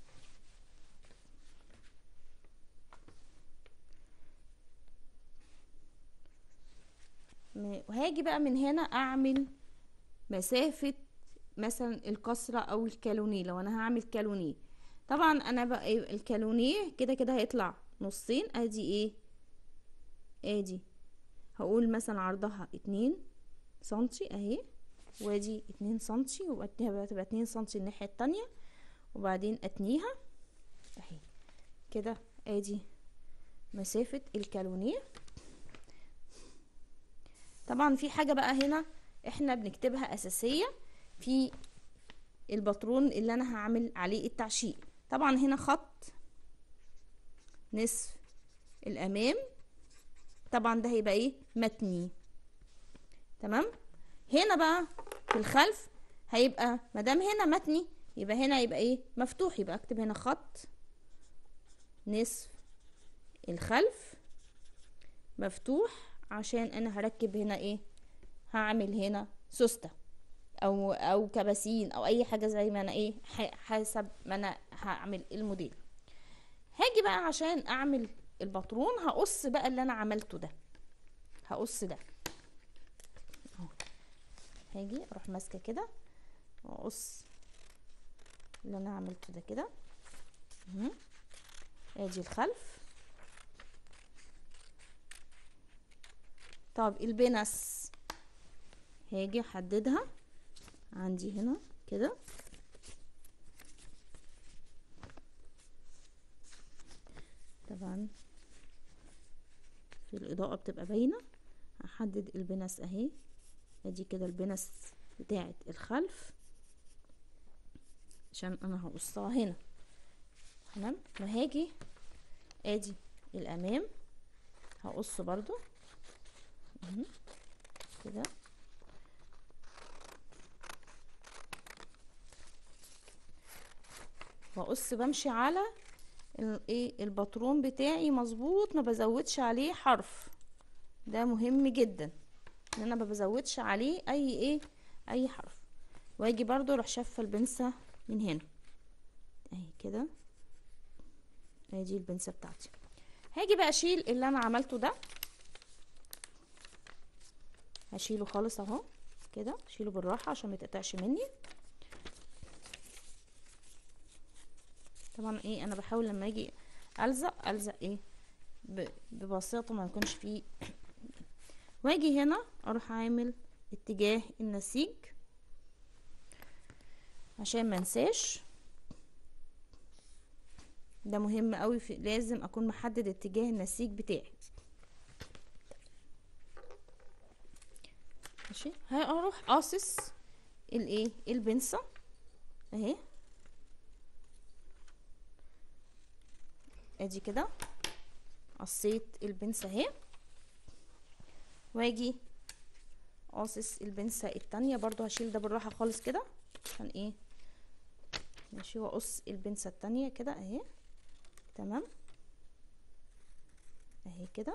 وهاجي بقى من هنا اعمل مسافة مثلا الكسرة او الكالونيه. لو انا هعمل كالونيه طبعا انا بقى إيه الكالونيه كده كده هيطلع نصين. ادي ايه ادي هقول مثلا عرضها اتنين سنتي اهي وادي اتنين سنتي، واتنيها تبقى اتنين سنتي الناحية التانية، وبعدين اتنيها اهي كده. ادي مسافة الكالونيه. طبعا في حاجة بقى هنا احنا بنكتبها اساسية في الباترون اللي انا هعمل عليه التعشيق. طبعا هنا خط نصف الامام، طبعا ده هيبقى ايه متني، تمام. هنا بقى في الخلف هيبقى مادام هنا متني يبقى هنا يبقى ايه مفتوح، يبقى اكتب هنا خط نصف الخلف مفتوح، عشان انا هركب هنا ايه، هعمل هنا سوستة او او كباسين او اي حاجة زي ما انا ايه حسب ما انا هعمل الموديل. هاجي بقى عشان اعمل الباترون هقص بقى اللي انا عملته ده، هقص ده اهو. هاجي اروح ماسكه كده واقص اللي انا عملته ده كده. ادي الخلف. طب البنس هاجي احددها عندي هنا كده، طبعا في الاضاءة بتبقى باينة. هحدد البنس اهي، ادي كده البنس بتاعت الخلف عشان انا هقصها هنا، تمام. وهاجي ادي الامام هقص برضو كده، واقص بمشي على ايه الباترون بتاعي مظبوط، ما بزودش عليه حرف، ده مهم جدا ان انا ما بزودش عليه اي ايه اي حرف. واجي برضو اروح شافه البنسة من هنا اهي كده، ادي البنسة بتاعتي. هاجي بقى اشيل اللي انا عملته ده، هشيله خالص اهو كده، اشيله بالراحة عشان ما يتقطعش مني. طبعا ايه انا بحاول لما اجي الزق الزق ايه ببساطة ما يكونش فيه. واجي هنا اروح عامل اتجاه النسيج عشان ما انساش، ده مهم قوي، في لازم اكون محدد اتجاه النسيج بتاعي. ماشي، هروح قاصص الايه البنسة اهي، ادي كده قصيت البنسة اهي. واجي قاصص البنسة التانية برضو، هشيل ده بالراحة خالص كده عشان ايه ماشي، واقص البنسة التانية كده اهي، تمام اهي كده.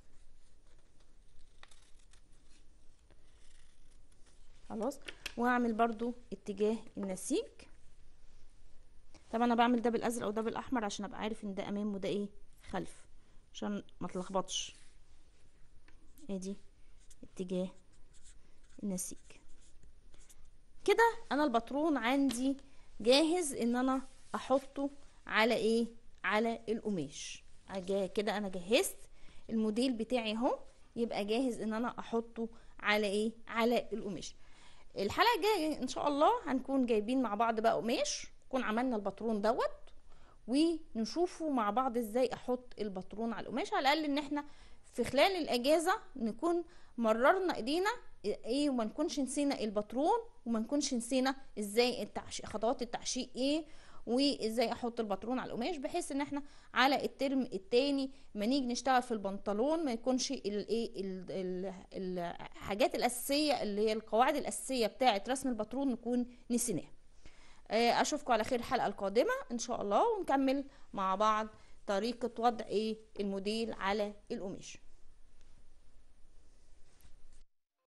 خلاص، واعمل برضو اتجاه النسيج. طبعا انا بعمل ده بالازرق وده بالاحمر عشان ابقى عارف ان ده امام وده ايه خلف، عشان ما اتلخبطش. ادي اتجاه النسيج كده. انا الباترون عندي جاهز ان انا احطه على ايه على القماش كده. انا جهزت الموديل بتاعي اهو، يبقى جاهز ان انا احطه على ايه على القماش. الحلقه الجايه ان شاء الله هنكون جايبين مع بعض بقى قماش، نكون عملنا الباترون دوت ونشوفه مع بعض ازاي احط الباترون على القماش. على الاقل ان احنا في خلال الاجازه نكون مررنا ايدينا ايه، وما نكونش نسينا الباترون، وما نكونش نسينا ازاي التعشيق، خطوات التعشيق ايه، وازاي احط الباترون على القماش، بحيث ان احنا على الترم التاني ما نيجي نشتغل في البنطلون ما يكونش الايه الحاجات الاساسيه اللي هي القواعد الاساسيه بتاعه رسم الباترون نكون نسيناها. اشوفكم على خير الحلقه القادمه ان شاء الله، ونكمل مع بعض طريقه وضع ايه الموديل على القماش.